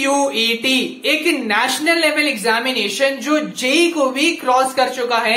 CUET एक national level examination जो JEE को भी क्रॉस कर चुका है।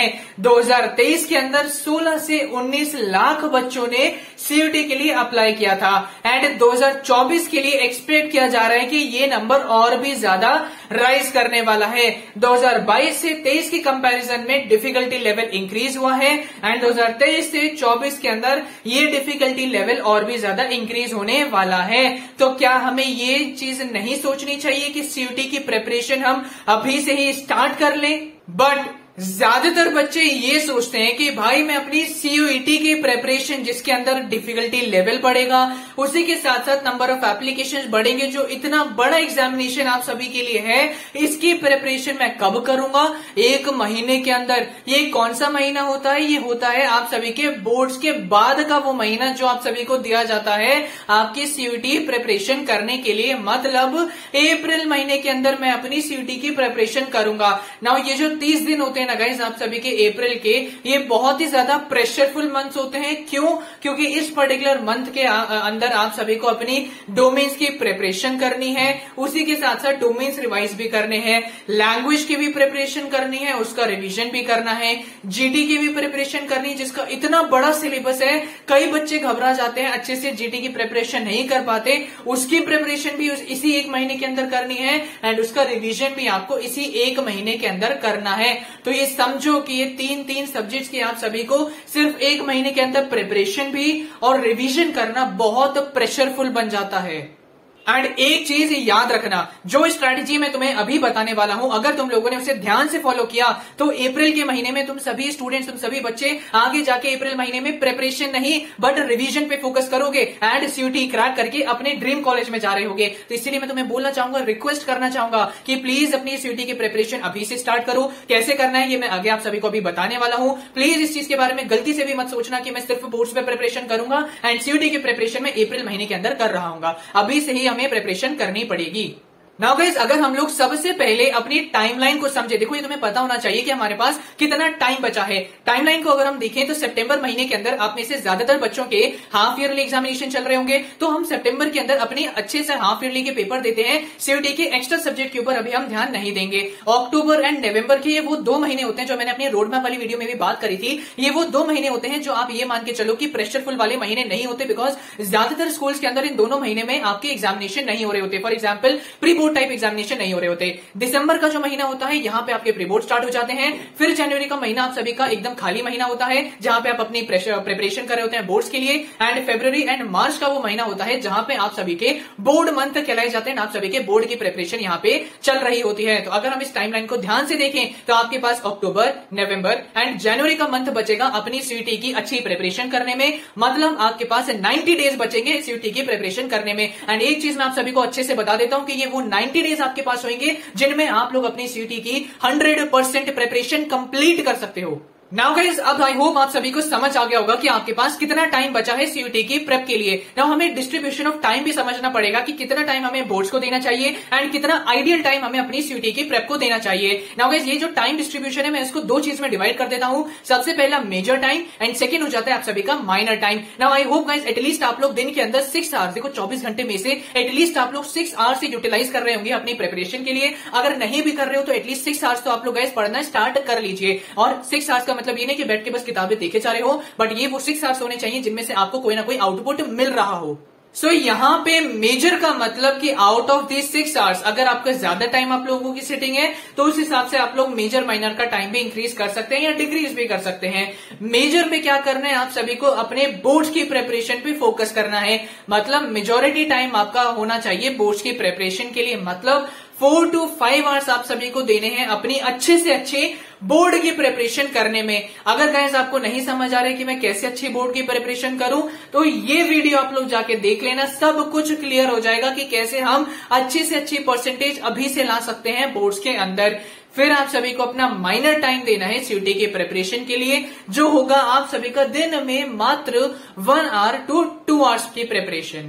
2023 के अंदर 16 से 19 लाख बच्चों ने CUET के लिए अप्लाई किया था एंड 2024 के लिए एक्सपेक्ट किया जा रहा है कि ये नंबर और भी ज्यादा राइज करने वाला है। 2022 से 23 की कंपैरिजन में डिफिकल्टी लेवल इंक्रीज हुआ है एंड 2023 से 24 के अंदर ये डिफिकल्टी लेवल और भी ज्यादा इंक्रीज होने वाला है। तो क्या हमें ये चीज नहीं सोचनी चाहिए कि CUET की प्रिपरेशन हम अभी से ही स्टार्ट कर लें? बट ज्यादातर बच्चे ये सोचते हैं कि भाई मैं अपनी CUET की प्रिपरेशन जिसके अंदर डिफिकल्टी लेवल बढ़ेगा, उसी के साथ साथ नंबर ऑफ एप्लीकेशंस बढ़ेंगे, जो इतना बड़ा एग्जामिनेशन आप सभी के लिए है, इसकी प्रिपरेशन मैं कब करूंगा? एक महीने के अंदर। ये कौन सा महीना होता है? ये होता है आप सभी के बोर्ड्स के बाद का वो महीना जो आप सभी को दिया जाता है आपकी CUET प्रिपरेशन करने के लिए। मतलब अप्रैल महीने के अंदर मैं अपनी CUET की प्रिपरेशन करूंगा। नाउ ये जो 30 दिन होते हैं ना गाइस आप सभी के अप्रैल के, ये बहुत ही ज्यादा प्रेशरफुल मंथ्स होते हैं। क्यों? क्योंकि इस पर्टिकुलर मंथ के अंदर आप सभी को अपनी डोमेन्स की प्रिपरेशन करनी है, उसी के साथ साथ डोमेन्स रिवाइज भी करने हैं, लैंग्वेज की भी प्रिपरेशन करनी है, उसका रिवीजन भी करना है, जीडी की भी प्रिपरेशन करनी है जिसका इतना बड़ा सिलेबस है। कई बच्चे घबरा जाते हैं, अच्छे से जीडी की प्रिपरेशन नहीं कर पाते, उसकी प्रिपरेशन भी इसी एक महीने के अंदर करनी है एंड उसका रिवीजन भी आपको इसी एक महीने के अंदर करना है। तो ये समझो कि ये तीन सब्जेक्ट्स की आप सभी को सिर्फ एक महीने के अंदर प्रिपरेशन भी और रिवीजन करना बहुत प्रेशरफुल बन जाता है। एंड एक चीज याद रखना, जो स्ट्रैटेजी मैं तुम्हें अभी बताने वाला हूं, अगर तुम लोगों ने उसे ध्यान से फॉलो किया तो अप्रैल के महीने में तुम सभी स्टूडेंट्स, तुम सभी बच्चे आगे जाके अप्रैल महीने में प्रिपरेशन नहीं बट रिवीजन पे फोकस करोगे एंड CUET क्रैक करके अपने ड्रीम कॉलेज में जा रहे होगे। तो इसलिए मैं तुम्हें बोलना चाहूंगा, रिक्वेस्ट करना चाहूंगा कि प्लीज अपनी CUET की प्रिपरेशन अभी से स्टार्ट करो। कैसे करना है ये मैं आगे आप सभी को अभी बताने वाला हूं। प्लीज इस चीज के बारे में गलती से भी मत सोचना कि मैं सिर्फ बोर्ड्स पे प्रिपरेशन करूंगा एंड CUET की प्रिपरेशन में अप्रैल महीने के अंदर कर रहा हूं। अभी से ही हमें प्रिपरेशन करनी पड़ेगी। नाउ गाइस, अगर हम लोग सबसे पहले अपनी टाइमलाइन को समझे, देखो ये तुम्हें पता होना चाहिए कि हमारे पास कितना टाइम बचा है। टाइमलाइन को अगर हम देखें तो सितंबर महीने के अंदर आप में से ज्यादातर बच्चों के हाफ ईयरली एग्जामिनेशन चल रहे होंगे, तो हम सितंबर के अंदर अपने अच्छे से हाफ ईयरली के पेपर देते हैं। CUET के एक्स्ट्रा सब्जेक्ट के ऊपर अभी हम ध्यान नहीं देंगे। अक्टूबर एंड नवंबर के ये वो 2 महीने होते हैं जो मैंने अपनी रोड मैप वाली वीडियो में भी बात करी थी। ये वो 2 महीने होते हैं जो आप ये मान के चलो कि प्रेशरफुल वाले महीने नहीं होते, बिकॉज ज्यादातर स्कूल्स के अंदर इन दोनों महीने में आपके एग्जामिनेशन नहीं हो रहे होते। For example pre board type examination नहीं हो रहे होते। दिसंबर का जो महीना होता है यहाँ पे आपके प्री बोर्ड स्टार्ट हो जाते हैं। फिर जनवरी का महीना आप सभी का एकदम खाली महीना होता है जहां पे आप अपनी प्रिपरेशन कर रहे होते हैं बोर्ड्स के लिए। एंड फरवरी एंड मार्च का वो महीना होता है जहां पे आप सभी के बोर्ड मंथ कहलाए जाते हैं, आप सभी के बोर्ड की प्रिपरेशन यहाँ पे चल रही होती है। तो अगर हम इस टाइमलाइन को ध्यान से देखें तो आपके पास अक्टूबर, नवंबर एंड जनवरी का मंथ बचेगा अपनी CUET की अच्छी प्रिपरेशन करने में। मतलब आपके पास 90 डेज बचेंगे CUET की प्रिपरेशन करने में। एंड एक चीज मैं आप सभी को अच्छे से बता देता हूं कि ये वो 90 डेज आपके पास होंगे जिनमें आप लोग अपनी CUET की 100% प्रिपरेशन कंप्लीट कर सकते हो। नाउ गाइस, अब आई होप आप सभी को समझ आ गया होगा कि आपके पास कितना टाइम बचा है CUET की प्रेप के लिए। नाउ हमें डिस्ट्रीब्यूशन ऑफ टाइम भी समझना पड़ेगा कि कितना टाइम हमें बोर्ड्स को देना चाहिए एंड कितना आइडियल टाइम हमें अपनी CUET की प्रेप को देना चाहिए। नाउ गाइस, ये जो टाइम डिस्ट्रीब्यूशन है मैं इसको 2 चीज में डिवाइड कर देता हूं। सबसे पहला मेजर टाइम एंड सेकंड हो जाता है आप सभी का minor time. Now I hope guys at least आप लोग दिन के अंदर 6 आवर्स, देखो 24 घंटे में से एटलीस्ट आप लोग 6 आवर्स से यूटिलाइज कर रहे होंगे अपनी प्रिपरेशन के लिए। अगर नहीं भी कर रहे हो तो एटलीस्ट 6 आवर्स तो आप लोग गाइस पढ़ना स्टार्ट कर लीजिए। और 6 आवर्स का मतलब ये नहीं कि बैठ के बस किताबें देखे जा रहे हो, बट ये वो 6 आवर्स होने चाहिए जिनमें से आपको कोई ना कोई आउटपुट मिल रहा हो। सो यहाँ पे मेजर का मतलब कि आउट ऑफ दिस 6 आवर्स अगर आपका ज्यादा टाइम आप लोगों की सिटिंग है तो उस हिसाब से आप लोग मेजर माइनर का टाइम भी इंक्रीज कर सकते हैं या डिक्रीज भी कर सकते हैं। मेजर पे क्या करना है, आप सभी को अपने बोर्ड्स की प्रिपरेशन पे फोकस करना है। मतलब मेजोरिटी टाइम आपका होना चाहिए बोर्ड्स की प्रिपरेशन के लिए। मतलब 4 to 5 आवर्स आप सभी को देने हैं अपनी अच्छे से अच्छे बोर्ड की प्रिपरेशन करने में। अगर गाइस आपको नहीं समझ आ रहा है कि मैं कैसे अच्छी बोर्ड की प्रिपरेशन करूं तो ये वीडियो आप लोग जाके देख लेना, सब कुछ क्लियर हो जाएगा कि कैसे हम अच्छी से अच्छी परसेंटेज अभी से ला सकते हैं बोर्ड्स के अंदर। फिर आप सभी को अपना माइनर टाइम देना है CUET की प्रिपरेशन के लिए, जो होगा आप सभी का दिन में मात्र 1 hour to 2 hours की प्रिपरेशन।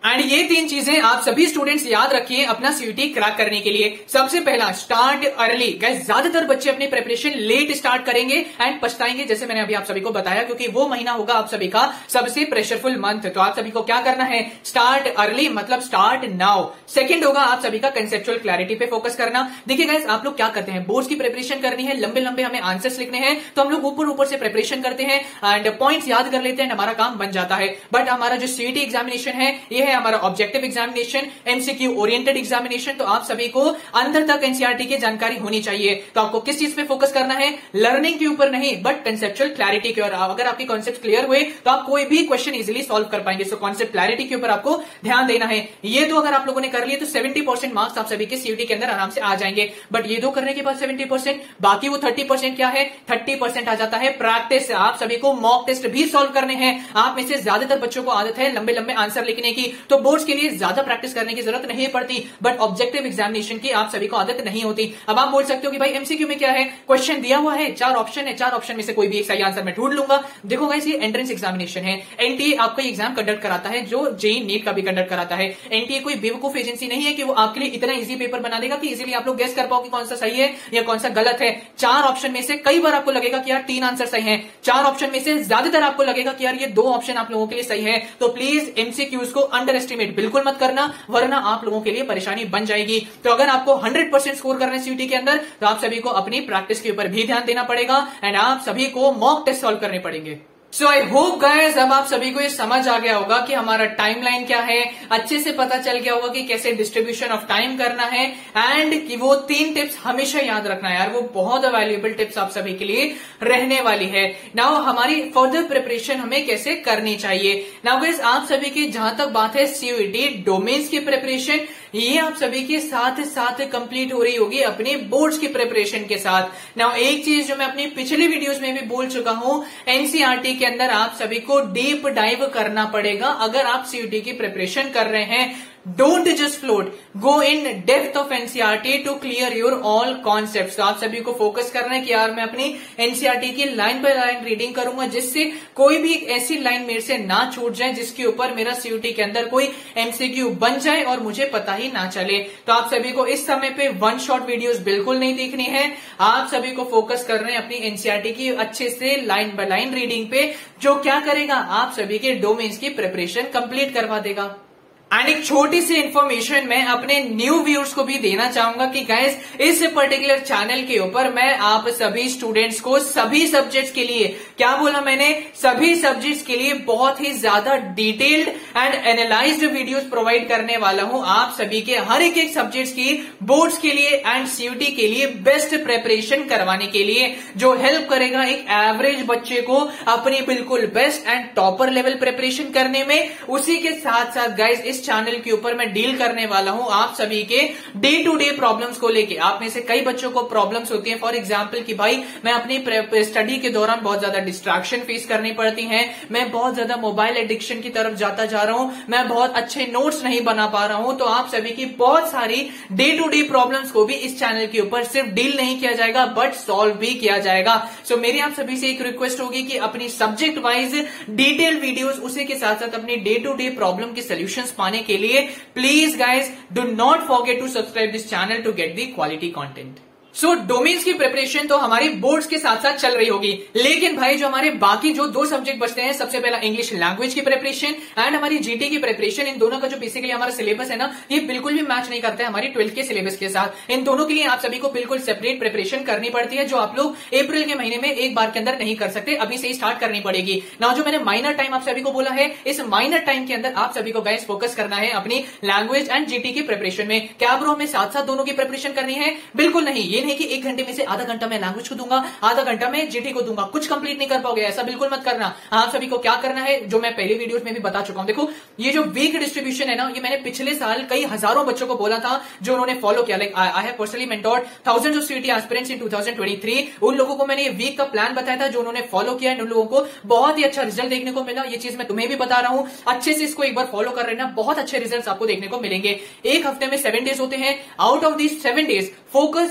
एंड ये 3 चीजें आप सभी स्टूडेंट्स याद रखिए अपना सीयूटी क्रैक करने के लिए। सबसे पहला, स्टार्ट अर्ली। गाइस ज्यादातर बच्चे अपनी प्रिपरेशन लेट स्टार्ट करेंगे एंड पछताएंगे, जैसे मैंने अभी आप सभी को बताया, क्योंकि वो महीना होगा आप सभी का सबसे प्रेशरफुल मंथ। तो आप सभी को क्या करना है, स्टार्ट अर्ली मतलब स्टार्ट नाउ। सेकंड होगा आप सभी का कंसेप्चुअल क्लैरिटी पे फोकस करना। देखिए गाइस आप लोग क्या करते हैं, बोर्ड्स की प्रिपरेशन करनी है, लंबे लंबे हमें आंसर्स लिखने हैं, तो हम लोग ऊपर ऊपर से प्रिपरेशन करते हैं एंड पॉइंट्स याद कर लेते हैं, हमारा काम बन जाता है। बट हमारा जो सीयूटी एग्जामिनेशन है ये है हमारा objective examination, MCQ oriented examination. तो आप सभी को अंदर तक एनसीईआरटी की जानकारी होनी चाहिए। तो आपको किस चीज पे फोकस करना है, लर्निंग के ऊपर नहीं बट कंसेप्चुअल क्लैरिटी के। और अगर आपके कॉन्सेप्ट क्लियर हुए तो आप कोई भी क्वेश्चन इजीली सॉल्व कर पाएंगे। सो कॉन्सेप्ट क्लैरिटी के ऊपर आपको ध्यान देना है। ये तो अगर आप लोगों ने कर लिए तो 70% मार्क्स आप सभी के सीयूटी के अंदर आराम से आ जाएंगे। बट ये दो करने के बाद 70%, बाकी वो 30% क्या है, 30% आ जाता है प्रैक्टिस। आप सभी को मॉक टेस्ट भी सॉल्व करने हैं। आप में से ज्यादातर बच्चों को आदत है लंबे लंबे आंसर लिखने की, तो बोर्ड्स के लिए ज्यादा प्रैक्टिस करने की जरूरत नहीं पड़ती, बट ऑब्जेक्टिव एग्जामिनेशन की आप सभी को आदत नहीं होती। अब आप बोल सकते हो कि भाई एमसीक्यू में क्या है, क्वेश्चन दिया हुआ है, 4 ऑप्शन है, 4 ऑप्शन में से कोई भी एक सही आंसर मैं ढूंढ लूंगा। देखो गाइस ये एंट्रेंस एग्जामिनेशन है, एनटीए आपका एग्जाम कंडक्ट कराता है, जो जेईई नीट का भी कंडक्ट कराता है। एनटीए कोई बेवकूफ एजेंसी नहीं है कि वो आपके लिए इतना इजी पेपर बना देगा कि इजीली आप लोग गेस कर पाओ कि कौन सा सही है या कौन सा गलत है। 4 ऑप्शन में से कई बार आपको लगेगा कि यार 3 आंसर सही हैं, 4 ऑप्शन में से ज्यादातर आपको लगेगा कि यार ये 2 ऑप्शन आप लोगों के लिए सही है। तो प्लीज एमसीक्यूज को अंडर एस्टिमेट बिल्कुल मत करना, वरना आप लोगों के लिए परेशानी बन जाएगी। तो अगर आपको 100% स्कोर करना है सीयूटी के अंदर तो आप सभी को अपनी प्रैक्टिस के ऊपर भी ध्यान देना पड़ेगा एंड आप सभी को मॉक टेस्ट सॉल्व करने पड़ेंगे। सो आई होप गाइस अब आप सभी को ये समझ आ गया होगा कि हमारा टाइमलाइन क्या है, अच्छे से पता चल गया होगा कि कैसे डिस्ट्रीब्यूशन ऑफ टाइम करना है एंड कि वो 3 टिप्स हमेशा याद रखना है यार, वो बहुत वैल्यूएबल टिप्स आप सभी के लिए रहने वाली है। नाउ हमारी फर्दर प्रिपरेशन हमें कैसे करनी चाहिए। नाउ गाइस आप सभी की जहां तक बात है सीयूटी डोमेन्स की प्रिपरेशन, ये आप सभी के साथ साथ कंप्लीट हो रही होगी अपने बोर्ड्स की प्रिपरेशन के साथ। नाउ एक चीज जो मैं अपनी पिछले वीडियोस में भी बोल चुका हूं, एनसीईआरटी के अंदर आप सभी को डीप डाइव करना पड़ेगा अगर आप सीयूटी की प्रिपरेशन कर रहे हैं। Don't just float, go in depth of NCERT to clear your all concepts। तो आप सभी को फोकस करना है कि यार मैं अपनी NCERT की लाइन बाय लाइन रीडिंग करूंगा, जिससे कोई भी ऐसी लाइन मेरे से ना छूट जाए जिसके ऊपर मेरा सीयूटी के अंदर कोई एमसीक्यू बन जाए और मुझे पता ही ना चले। तो आप सभी को इस समय पे 1 शॉट वीडियोस बिल्कुल नहीं देखनी है, आप सभी को फोकस कर रहे हैं अपनी NCERT की अच्छे से लाइन बाय लाइन रीडिंग पे, जो क्या करेगा आप सभी के डोमेन्स की प्रिपरेशन कंप्लीट करवा देगा। एंड एक छोटी सी इंफॉर्मेशन मैं अपने न्यू व्यूअर्स को भी देना चाहूंगा कि गाइस इस पर्टिकुलर चैनल के ऊपर मैं आप सभी स्टूडेंट्स को सभी सब्जेक्ट्स के लिए, क्या बोला मैंने, सभी सब्जेक्ट्स के लिए बहुत ही ज्यादा detailed and analysed videos provide करने वाला हूं आप सभी के हर एक सब्जेक्ट्स की बोर्ड्स के लिए एंड सीयूटी के लिए बेस्ट प्रिपरेशन करवाने के लिए, जो हेल्प करेगा एक एवरेज बच्चे को अपनी बिल्कुल best and topper level preparation करने में। उसी के साथ साथ गाइस इस चैनल के ऊपर मैं डील करने वाला हूं आप सभी के डे टू डे प्रॉब्लम्स को लेके। आप में से कई बच्चों को प्रॉब्लम्स होती हैं, फॉर एग्जांपल कि भाई मैं अपनी स्टडी के दौरान बहुत ज्यादा डिस्ट्रैक्शन फेस करनी पड़ती हैं, मैं बहुत ज्यादा मोबाइल एडिक्शन की तरफ जाता जा रहा हूं, मैं बहुत अच्छे नोट्स नहीं बना पा रहा हूं। तो आप सभी की बहुत सारी डे टू डे प्रॉब्लम्स को भी इस चैनल के ऊपर सिर्फ डील नहीं किया जाएगा बट सॉल्व भी किया जाएगा। सो मेरी आप सभी से एक रिक्वेस्ट होगी कि अपनी सब्जेक्ट वाइज डिटेल वीडियोस, उसी के साथ साथ अपनी डे टू डे प्रॉब्लम के सोल्यूशंस पाने के लिए please guys do not forget to subscribe this channel to get the quality content. So domains की प्रिपरेशन तो हमारी बोर्ड्स के साथ साथ चल रही होगी, लेकिन भाई जो हमारे बाकी जो 2 सब्जेक्ट बचते हैं, सबसे पहला इंग्लिश लैंग्वेज की प्रिपरेशन एंड हमारी जीटी की प्रिपरेशन, इन दोनों का जो बेसिकली हमारा सिलेबस है ना, ये बिल्कुल भी मैच नहीं करता है हमारी 12th के सिलेबस के साथ। इन दोनों के लिए आप सभी को बिल्कुल सेपरेट प्रिपरेशन करनी पड़ती है, जो आप लोग अप्रैल के महीने में एक बार के अंदर नहीं कर सकते, अभी से ही स्टार्ट करनी पड़ेगी ना। जो मैंने माइनर टाइम आप सभी को बोला है, इस माइनर टाइम के अंदर आप सभी को गाइस फोकस करना है अपनी लैंग्वेज एंड जीटी की प्रिपरेशन में। क्या ब्रो हमें साथ साथ दोनों की प्रिपरेशन करनी है? बिल्कुल नहीं। ये नहीं कि 1 घंटे में से आधा घंटा मैं लैंग्वेज को दूंगा, आधा घंटा मैं जीटी को दूंगा, कुछ कंप्लीट नहीं कर पाओगे, ऐसा बिल्कुल मत करना। आप सभी को क्या करना है, जो मैं पहले वीडियोस में भी बता चुका हूं। देखो ये जो वीक डिस्ट्रीब्यूशन है ना, ये मैंने पिछले साल कई हजारों बच्चों को बोला था जो उन्होंने फॉलो किया। Like I have personally mentored thousands of CUET aspirants in 2023। उन लोगों को मैंने ये वीक का प्लान बताया था, जो उन्होंने फॉलो किया, उन लोगों को बहुत ही अच्छा रिजल्ट देखने को मिला। ये चीज मैं तुम्हें भी बता रहा हूं, अच्छे से इसको एक बार फॉलो कर रहे ना, बहुत अच्छे रिजल्ट आपको देखने को मिलेंगे। एक हफ्ते में 7 डेज होते हैं, out of these 7 days focus on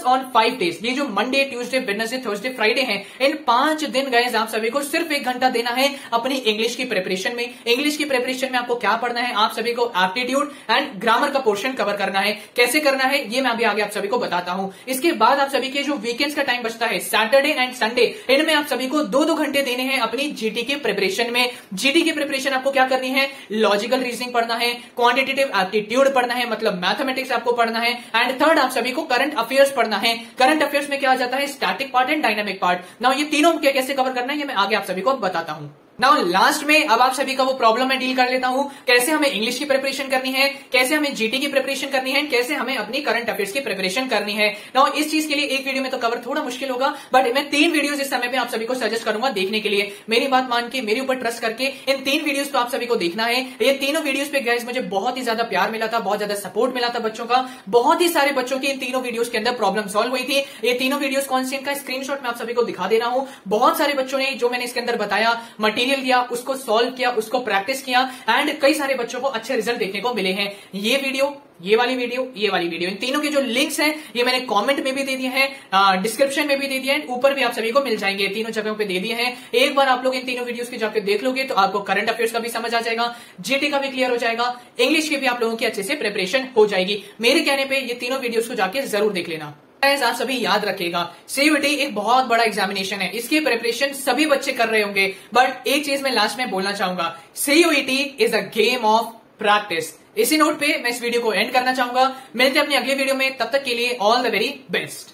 5 days, ये जो Monday, Tuesday, Wednesday, Thursday, Friday हैं, इन 5 दिन गाइस आप सभी को सिर्फ 1 घंटा देना है अपनी इंग्लिश की प्रिपरेशन में। इंग्लिश की प्रिपरेशन में आपको क्या पढ़ना है, आप सभी को एप्टीट्यूड एंड ग्रामर का पोर्शन कवर करना है। कैसे करना है ये मैं अभी आगे आप सभी को बताता हूं। इसके बाद आप सभी के जो वीकेंड्स का टाइम बचता है, सैटरडे एंड संडे, इनमें आप सभी को 2-2 घंटे देने हैं अपनी जीटी के प्रिपरेशन में। जीटी की प्रिपरेशन आपको क्या करनी है, लॉजिकल रीजनिंग पढ़ना है, क्वांटिटेटिव एप्टीट्यूड पढ़ना है, मतलब मैथमेटिक्स आपको पढ़ना है, एंड थर्ड आप सभी को करंट अफेयर्स पढ़ना है। करंट अफेयर्स में क्या आ जाता है, static part and dynamic part. Now ये तीनों कैसे कवर करना है ये मैं आगे आप सभी को बताता हूं। नाउ लास्ट में अब आप सभी का वो प्रॉब्लम मैं डील कर लेता हूं, कैसे हमें इंग्लिश की प्रिपरेशन करनी है, कैसे हमें जीटी की प्रिपरेशन करनी है, कैसे हमें अपनी करंट अफेयर्स की प्रिपरेशन करनी है। नाउ इस चीज के लिए एक वीडियो में तो कवर थोड़ा मुश्किल होगा, बट मैं 3 वीडियोस इस समय पे आप सभी को सजेस्ट करूंगा देखने के लिए। मेरी बात मान के, मेरे ऊपर ट्रस्ट करके इन 3 वीडियोस को आप सभी को देखना है। ये तीनों वीडियोस पे गाइस मुझे बहुत ही ज्यादा प्यार मिला था, बहुत ज्यादा सपोर्ट मिला था बच्चों का। बहुत ही सारे बच्चों की इन तीनों वीडियोस के अंदर प्रॉब्लम सॉल्व हुई थी। ये तीनों वीडियोस कौन से, इनका स्क्रीनशॉट मैं आप सभी को दिखा दे रहा हूं। बहुत सारे बच्चों ने जो मैंने इसके अंदर बताया, मटेरियल दिया, उसको सॉल्व किया, उसको प्रैक्टिस किया, एंड कई सारे बच्चों को अच्छे रिजल्ट देखने को मिले हैं। ये वीडियो, ये वाली वीडियो, ये वाली वीडियो, इन तीनों के जो लिंक्स हैं ये मैंने कमेंट में भी दे दिए हैं, डिस्क्रिप्शन में भी दे दिया है, ऊपर भी आप सभी को मिल जाएंगे, तीनों जगहों पे दे दिए हैं। एक बार आप लोग इन तीनों वीडियोस के जाकर देख लोगे तो आपको करंट अफेयर्स का भी समझ आ जाएगा, जीटी का भी क्लियर हो जाएगा, इंग्लिश की भी आप लोगों की अच्छे से प्रिपरेशन हो जाएगी। मेरे कहने पर ये तीनों वीडियोस को जाके जरूर देख लेना। आप सभी याद रखिएगा, सीयूईटी एक बहुत बड़ा एग्जामिनेशन है, इसकी प्रिपरेशन सभी बच्चे कर रहे होंगे, बट एक चीज मैं लास्ट में बोलना चाहूंगा, CUET is a game of practice. इसी नोट पे मैं इस वीडियो को एंड करना चाहूंगा। मिलते हैं अपनी अगली वीडियो में, तब तक के लिए ऑल द वेरी बेस्ट।